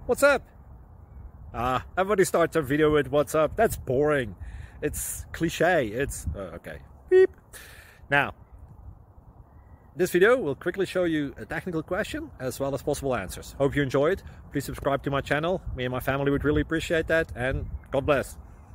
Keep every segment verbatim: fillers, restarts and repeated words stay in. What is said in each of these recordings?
What's up? Ah, everybody starts their video with what's up. That's boring. It's cliche. It's uh, okay. Beep. Now, this video will quickly show you a technical question as well as possible answers. Hope you enjoyed. Please subscribe to my channel. Me and my family would really appreciate that, and God bless.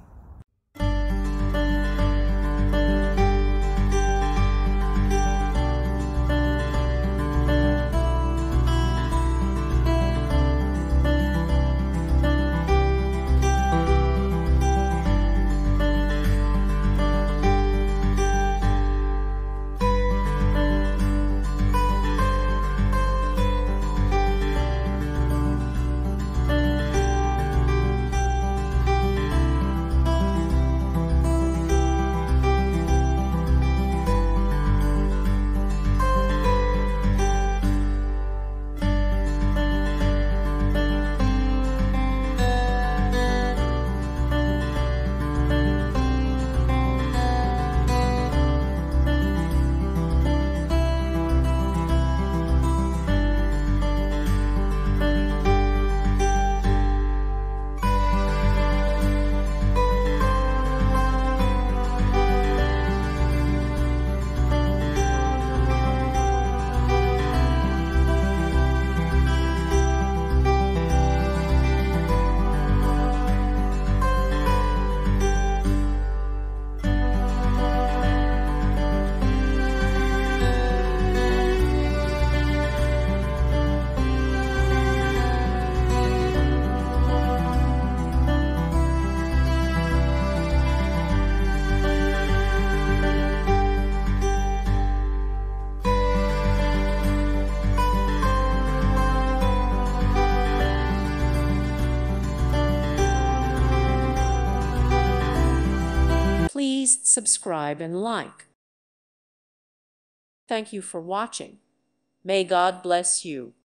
Please subscribe and like. Thank you for watching. May God bless you.